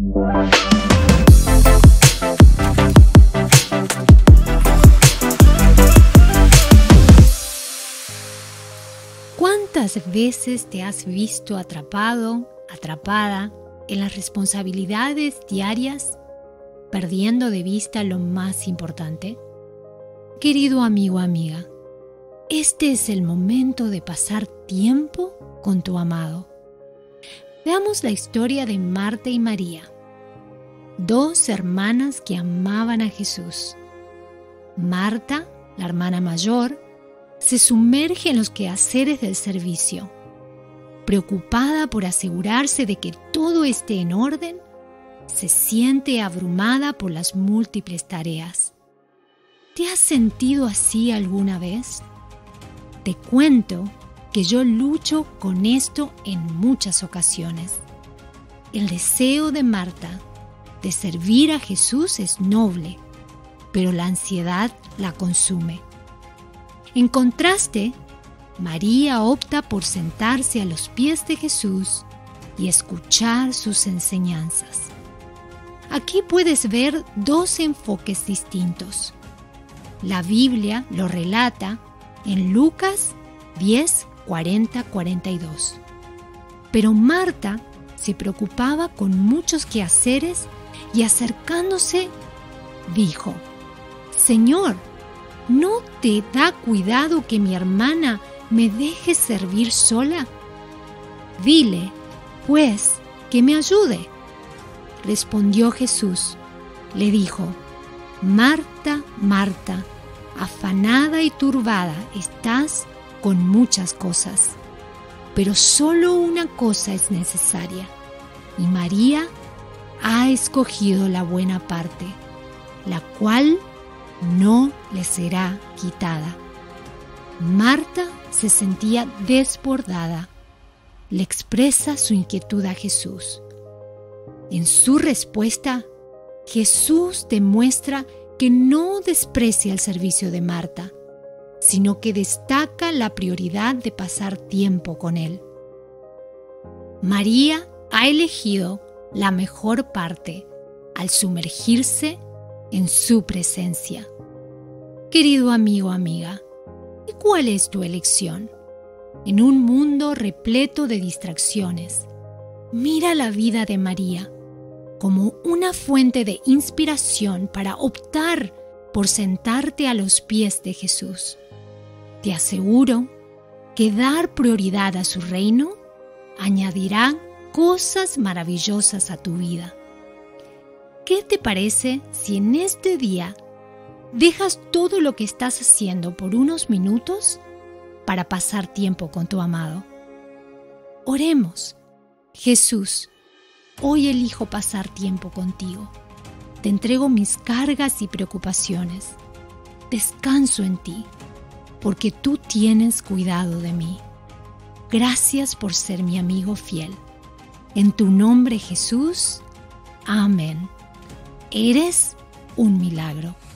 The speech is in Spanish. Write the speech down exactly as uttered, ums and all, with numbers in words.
¿Cuántas veces te has visto atrapado, atrapada en las responsabilidades diarias, perdiendo de vista lo más importante? Querido amigo o amiga, este es el momento de pasar tiempo con tu amado. Veamos la historia de Marta y María, dos hermanas que amaban a Jesús. Marta, la hermana mayor, se sumerge en los quehaceres del servicio. Preocupada por asegurarse de que todo esté en orden, se siente abrumada por las múltiples tareas. ¿Te has sentido así alguna vez? Te cuento que yo lucho con esto en muchas ocasiones. El deseo de Marta de servir a Jesús es noble, pero la ansiedad la consume. En contraste, María opta por sentarse a los pies de Jesús y escuchar sus enseñanzas. Aquí puedes ver dos enfoques distintos. La Biblia lo relata en Lucas diez, cuarenta, cuarenta y dos. Pero Marta se preocupaba con muchos quehaceres y acercándose, dijo: «Señor, ¿no te da cuidado que mi hermana me deje servir sola? Dile, pues, que me ayude». Respondió Jesús, le dijo: «Marta, Marta, afanada y turbada estás con muchas cosas, pero solo una cosa es necesaria, y María ha escogido la buena parte, la cual no le será quitada». Marta se sentía desbordada. Le expresa su inquietud a Jesús. En su respuesta, Jesús demuestra que no desprecia el servicio de Marta, sino que destaca la prioridad de pasar tiempo con él. María ha elegido la mejor parte al sumergirse en su presencia. Querido amigo o amiga, ¿y cuál es tu elección? En un mundo repleto de distracciones, mira la vida de María como una fuente de inspiración para optar por sentarte a los pies de Jesús. Te aseguro que dar prioridad a su reino añadirá cosas maravillosas a tu vida. ¿Qué te parece si en este día dejas todo lo que estás haciendo por unos minutos para pasar tiempo con tu amado? Oremos. Jesús, hoy elijo pasar tiempo contigo. Te entrego mis cargas y preocupaciones. Descanso en ti, porque tú tienes cuidado de mí. Gracias por ser mi amigo fiel. En tu nombre, Jesús. Amén. Eres un milagro.